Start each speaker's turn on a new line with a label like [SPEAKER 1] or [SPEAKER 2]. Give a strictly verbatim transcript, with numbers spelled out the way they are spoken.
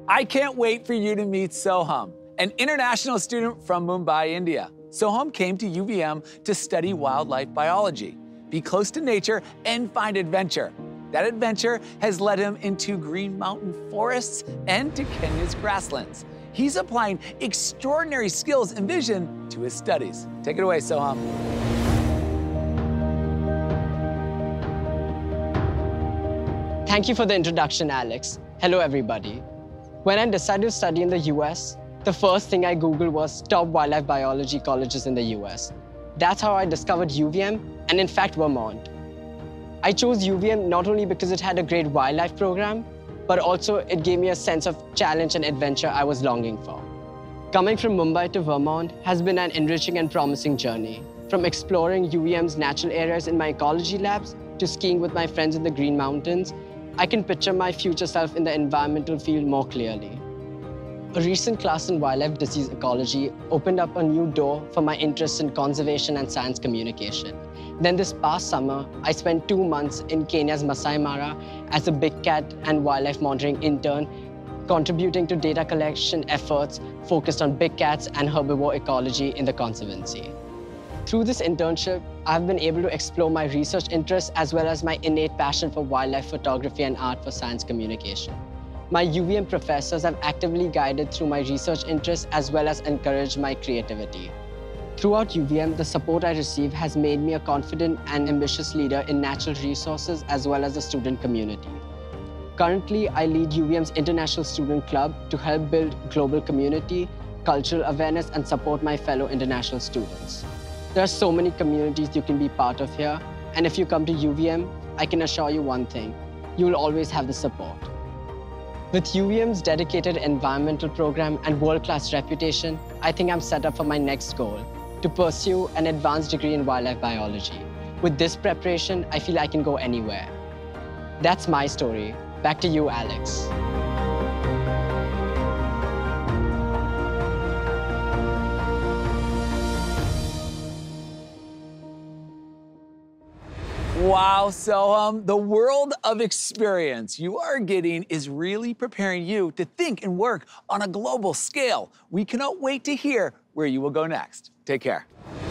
[SPEAKER 1] I can't wait for you to meet Soham, an international student from Mumbai, India. Soham came to U V M to study wildlife biology, be close to nature, and find adventure. That adventure has led him into Green Mountain forests and to Kenya's grasslands. He's applying extraordinary skills and vision to his studies. Take it away, Soham.
[SPEAKER 2] Thank you for the introduction, Alex. Hello, everybody. When I decided to study in the U S, the first thing I Googled was top wildlife biology colleges in the U S. That's how I discovered U V M and, in fact, Vermont. I chose U V M not only because it had a great wildlife program, but also it gave me a sense of challenge and adventure I was longing for. Coming from Mumbai to Vermont has been an enriching and promising journey. From exploring U V M's natural areas in my ecology labs to skiing with my friends in the Green Mountains, I can picture my future self in the environmental field more clearly. A recent class in wildlife disease ecology opened up a new door for my interest in conservation and science communication. Then this past summer, I spent two months in Kenya's Maasai Mara as a big cat and wildlife monitoring intern, contributing to data collection efforts focused on big cats and herbivore ecology in the conservancy. Through this internship, I've been able to explore my research interests as well as my innate passion for wildlife photography and art for science communication. My U V M professors have actively guided through my research interests as well as encouraged my creativity. Throughout U V M, the support I receive has made me a confident and ambitious leader in natural resources as well as the student community. Currently, I lead U V M's International Student Club to help build global community, cultural awareness, and support my fellow international students. There are so many communities you can be part of here, and if you come to U V M, I can assure you one thing, you will always have the support. With U V M's dedicated environmental program and world-class reputation, I think I'm set up for my next goal, to pursue an advanced degree in wildlife biology. With this preparation, I feel I can go anywhere. That's my story. Back to you, Alex.
[SPEAKER 1] Wow, Soham, the world of experience you are getting is really preparing you to think and work on a global scale. We cannot wait to hear where you will go next. Take care.